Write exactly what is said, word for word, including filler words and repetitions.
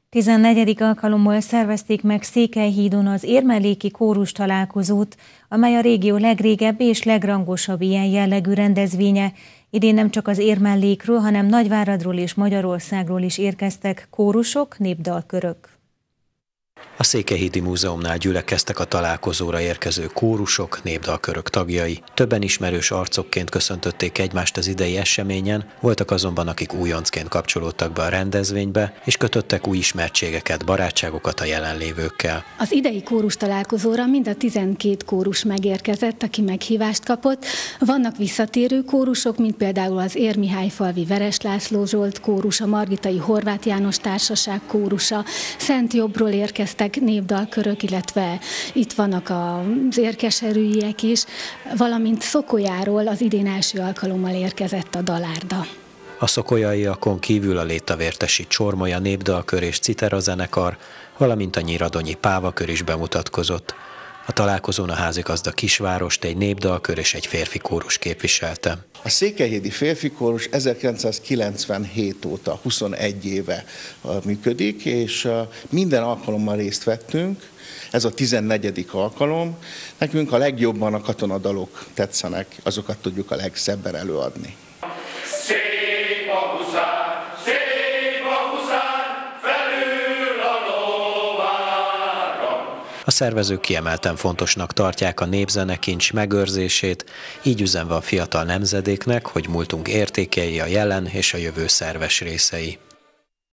tizennegyedik alkalommal szervezték meg Székelyhídon az érmelléki kórus találkozót, amely a régió legrégebbi és legrangosabb ilyen jellegű rendezvénye. Idén nem csak az Érmellékről, hanem Nagyváradról és Magyarországról is érkeztek kórusok, népdalkörök. A Székelyhídi Múzeumnál gyülekeztek a találkozóra érkező kórusok, népdalkörök tagjai. Többen ismerős arcokként köszöntötték egymást az idei eseményen, voltak azonban, akik újoncként kapcsolódtak be a rendezvénybe, és kötöttek új ismertségeket, barátságokat a jelenlévőkkel. Az idei kórus találkozóra mind a tizenkét kórus megérkezett, aki meghívást kapott. Vannak visszatérő kórusok, mint például az Érmihályfalvi Veres László Zsolt kórus, a Margitai Horváth János Társaság kórusa, Szentjobbról érkeztek népdalkörök, illetve itt vannak az érkeserűiek is, valamint Szokolyáról az idén első alkalommal érkezett a Dalárda. A szokolyaiakon kívül a létavértesi Csormolya népdalkör és Citera zenekar, valamint a nyiradonyi Pávakör is bemutatkozott. A találkozón a házigazda kisvárost egy népdalkör és egy férfi kórus képviselte. A székelyhídi férfi kórus ezerkilencszázkilencvenhét óta, huszonegy éve működik, és minden alkalommal részt vettünk. Ez a tizennegyedik alkalom. Nekünk a legjobban a katonadalok tetszenek, azokat tudjuk a legszebben előadni. A szervezők kiemelten fontosnak tartják a népzenekincs megőrzését, így üzenve a fiatal nemzedéknek, hogy múltunk értékei a jelen és a jövő szerves részei.